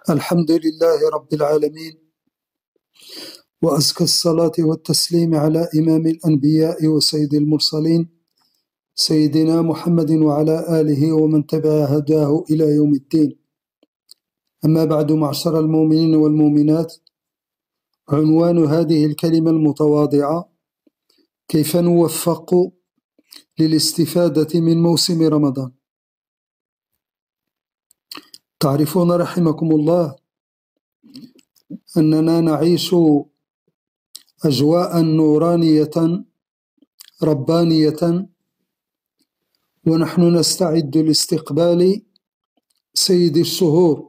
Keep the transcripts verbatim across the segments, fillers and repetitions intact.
الحمد لله رب العالمين، وأزكى الصلاة والتسليم على إمام الأنبياء وسيد المرسلين سيدنا محمد وعلى آله ومن تبع هداه إلى يوم الدين. أما بعد، معشر المؤمنين والمؤمنات، عنوان هذه الكلمة المتواضعة: كيف نوفق للاستفادة من موسم رمضان. تعرفون رحمكم الله أننا نعيش أجواء نورانية ربانية، ونحن نستعد لاستقبال سيد الشهور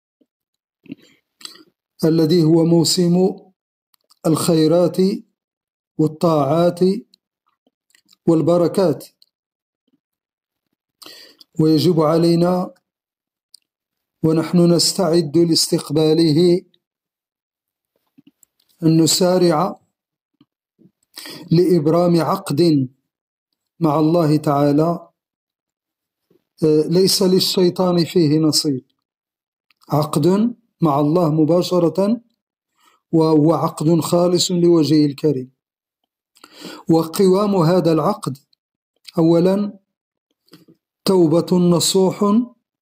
الذي هو موسم الخيرات والطاعات والبركات، ويجب علينا ونحن نستعد لاستقباله أن نسارع لإبرام عقد مع الله تعالى ليس للشيطان فيه نصيب، عقد مع الله مباشرة، وهو عقد خالص لوجهه الكريم. وقوام هذا العقد: أولا، توبة نصوح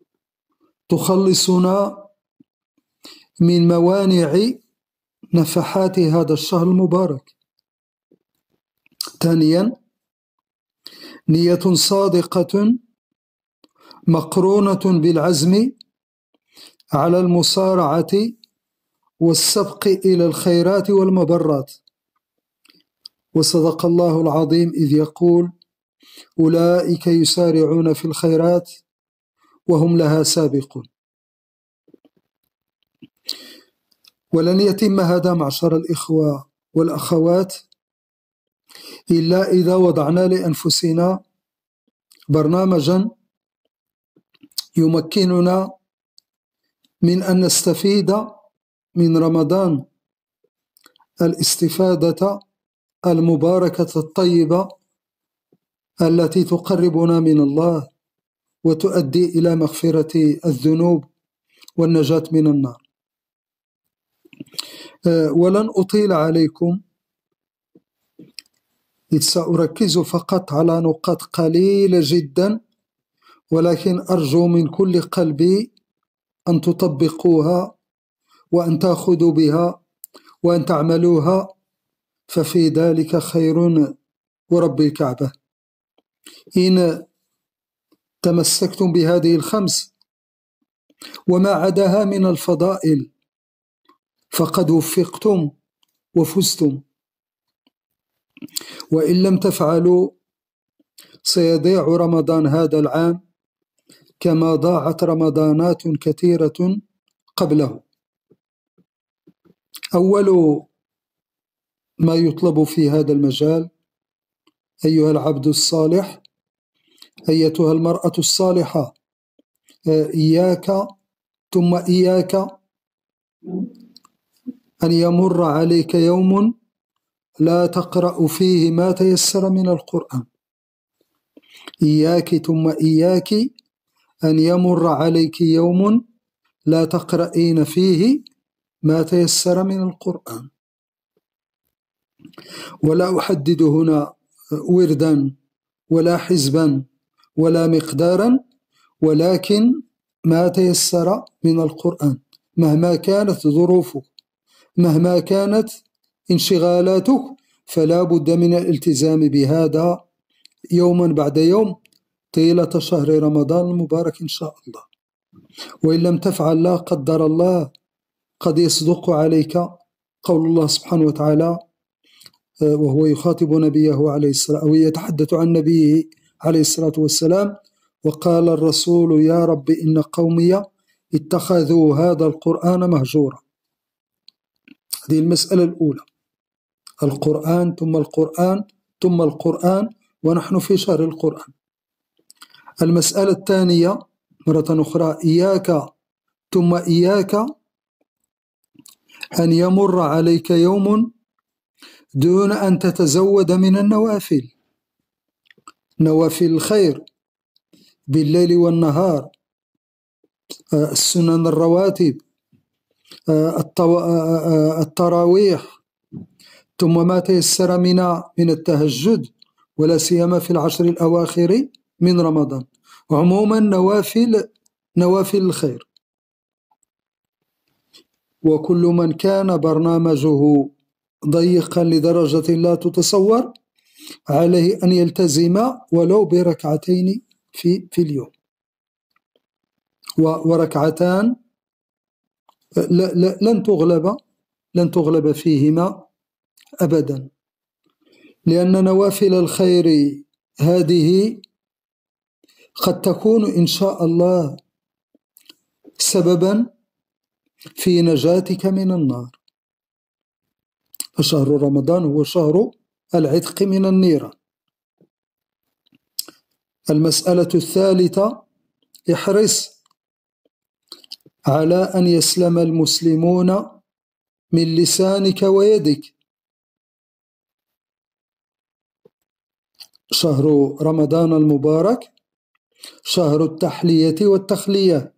تخلصنا من موانع نفحات هذا الشهر المبارك. ثانيا، نية صادقة مقرونة بالعزم على المسارعة والسبق إلى الخيرات والمبرات. وصدق الله العظيم إذ يقول: أولئك يسارعون في الخيرات وهم لها سابقون. ولن يتم هذا معشر الإخوة والأخوات إلا إذا وضعنا لأنفسنا برنامجا يمكننا من أن نستفيد من رمضان الاستفادة المباركة الطيبة التي تقربنا من الله وتؤدي إلى مغفرة الذنوب والنجاة من النار. ولن أطيل عليكم، إذ سأركز فقط على نقاط قليلة جدا، ولكن أرجو من كل قلبي أن تطبقوها وأن تأخذوا بها وأن تعملوها، ففي ذلك خير ورب الكعبة. إن تمسكتم بهذه الخمس وما عداها من الفضائل فقد وفقتم وفزتم، وإن لم تفعلوا سيضيع رمضان هذا العام كما ضاعت رمضانات كثيرة قبله. أول ما يطلب في هذا المجال: أيها العبد الصالح، أيتها المرأة الصالحة، إياك ثم إياك أن يمر عليك يوم لا تقرأ فيه ما تيسر من القرآن. إياك ثم إياك أن يمر عليك يوم لا تقرأين فيه ما تيسر من القرآن. ولا أحدد هنا وردا ولا حزبا ولا مقدارا، ولكن ما تيسر من القرآن، مهما كانت ظروفك، مهما كانت انشغالاتك، فلا بد من الالتزام بهذا يوما بعد يوم طيلة شهر رمضان المبارك إن شاء الله. وإن لم تفعل، لا قدر الله، قد يصدق عليك قول الله سبحانه وتعالى وهو يخاطب نبيه عليه الصلاة، أو يتحدث عن نبيه عليه الصلاة والسلام: وقال الرسول يا رب إن قومي اتخذوا هذا القرآن مهجورا. هذه المسألة الأولى: القرآن ثم القرآن ثم القرآن، ونحن في شهر القرآن. المسألة الثانية مرة أخرى: إياك ثم إياك أن يمر عليك يوم دون أن تتزود من النوافل، نوافل الخير بالليل والنهار، السنن الرواتب، التراويح، ثم ما تيسر من من التهجد، ولا سيما في العشر الأواخر من رمضان. عموما نوافل نوافل الخير. وكل من كان برنامجه ضيقا لدرجة لا تتصور عليه أن يلتزم ولو بركعتين في في اليوم، وركعتان لن تغلب لن تغلب فيهما أبدا، لأن نوافل الخير هذه قد تكون إن شاء الله سببا في نجاتك من النار. فشهر رمضان هو شهر العتق من النيران. المسألة الثالثة: احرص على أن يسلم المسلمون من لسانك ويدك. شهر رمضان المبارك شهر التحلية والتخلية.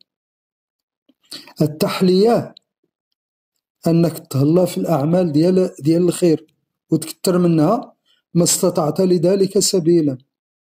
التحلية أنك تهلا في الأعمال ديال ديال الخير وتكتر منها ما استطعت لذلك سبيلا.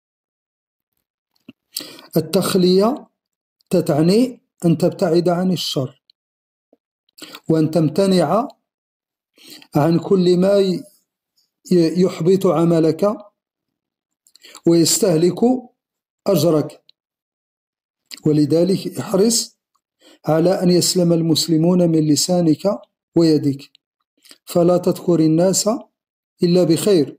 التخلية تتعني أن تبتعد عن الشر، وأن تمتنع عن كل ما يحبط عملك ويستهلك أجرك. ولذلك احرص على أن يسلم المسلمون من لسانك ويدك، فلا تذكر الناس إلا بخير.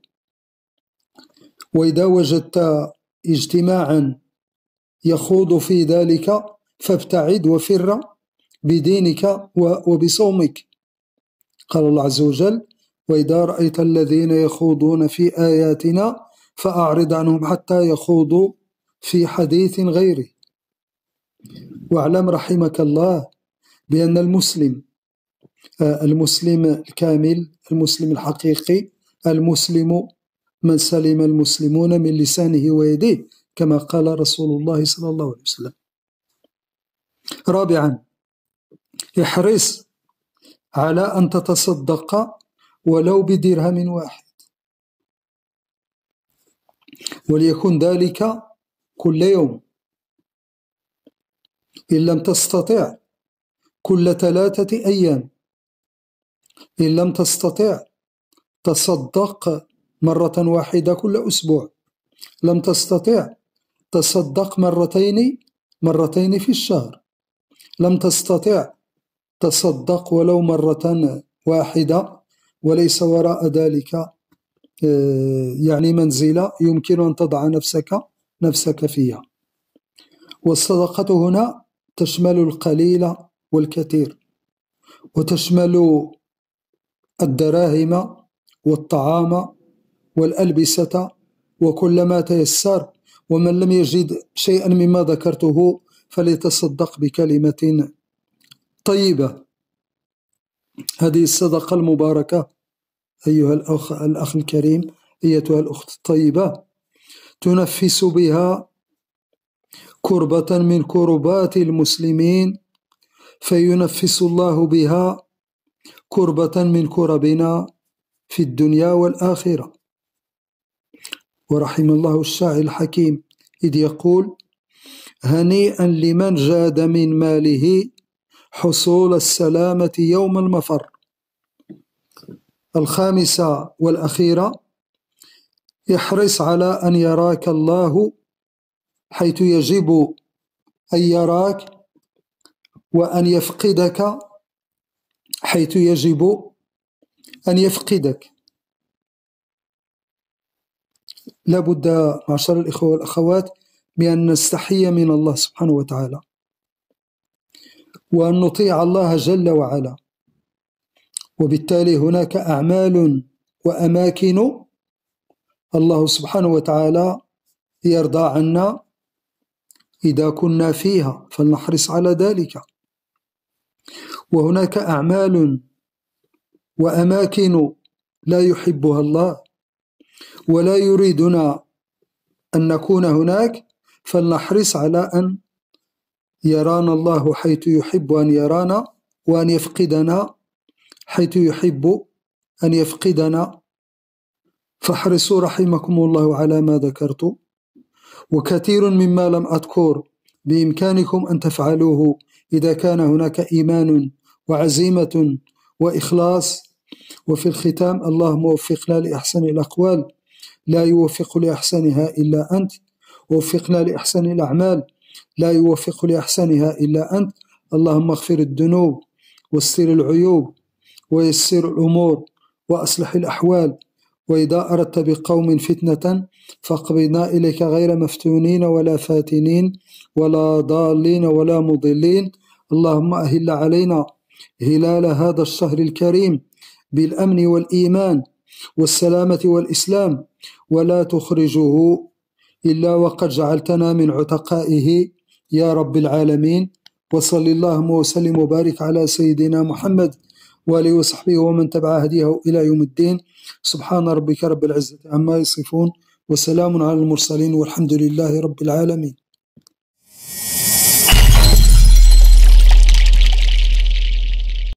وإذا وجدت اجتماعا يخوض في ذلك فابتعد وفر بدينك وبصومك. قال الله عز وجل: وإذا رأيت الذين يخوضون في آياتنا فأعرض عنهم حتى يخوضوا في حديث غيره. واعلم رحمك الله بأن المسلم المسلم الكامل، المسلم الحقيقي، المسلم من سلم المسلمون من لسانه ويديه، كما قال رسول الله صلى الله عليه وسلم. رابعا: احرص على أن تتصدق ولو بدرهم واحد، وليكن ذلك كل يوم، إن لم تستطع كل ثلاثة أيام، إن لم تستطع تصدق مرة واحدة كل أسبوع، لم تستطع تصدق مرتين مرتين في الشهر، لم تستطع تصدق ولو مرة واحدة، وليس وراء ذلك يعني منزلة يمكن أن تضع نفسك نفسك فيها. والصدقة هنا تشمل القليل والكثير، وتشمل الدراهم والطعام والألبسة وكل ما تيسر. ومن لم يجد شيئا مما ذكرته فليتصدق بكلمة طيبة. هذه الصدقة المباركة أيها الأخ, الأخ الكريم، أيتها الأخت الطيبة، تنفس بها كربة من كربات المسلمين، فينفس الله بها كربة من كربنا في الدنيا والآخرة. ورحم الله الشاعر الحكيم إذ يقول: هنيئا لمن جاد من ماله حصول السلامة يوم المفر. الخامسة والأخيرة: احرص على أن يراك الله حيث يجب أن يراك، وأن يفقدك حيث يجب أن يفقدك. لابد معشر الإخوة والأخوات بأن نستحي من الله سبحانه وتعالى، وأن نطيع الله جل وعلا. وبالتالي هناك أعمال وأماكن الله سبحانه وتعالى يرضى عنا إذا كنا فيها، فلنحرص على ذلك. وهناك أعمال وأماكن لا يحبها الله ولا يريدنا أن نكون هناك، فلنحرص على أن يرانا الله حيث يحب أن يرانا، وأن يفقدنا حيث يحب أن يفقدنا، فاحرصوا رحمكم الله على ما ذكرت. وكثير مما لم أذكر بإمكانكم أن تفعلوه إذا كان هناك إيمان وعزيمة وإخلاص. وفي الختام، اللهم وفقنا لأحسن الأقوال، لا يوفق لأحسنها إلا أنت. ووفقنا لأحسن الأعمال، لا يوفق لأحسنها إلا أنت. اللهم اغفر الذنوب واستر العيوب ويسر الأمور وأصلح الأحوال. وإذا أردت بقوم فتنة فاقبضنا إليك غير مفتونين ولا فاتنين ولا ضالين ولا مضلين. اللهم أهل علينا هلال هذا الشهر الكريم بالأمن والإيمان والسلامة والإسلام، ولا تخرجه إلا وقد جعلتنا من عتقائه يا رب العالمين. وصل اللهم وسلم وبارك على سيدنا محمد وآله وصحبه ومن تبع هديه إلى يوم الدين. سبحان ربك رب العزة عما يصفون، وسلام على المرسلين، والحمد لله رب العالمين.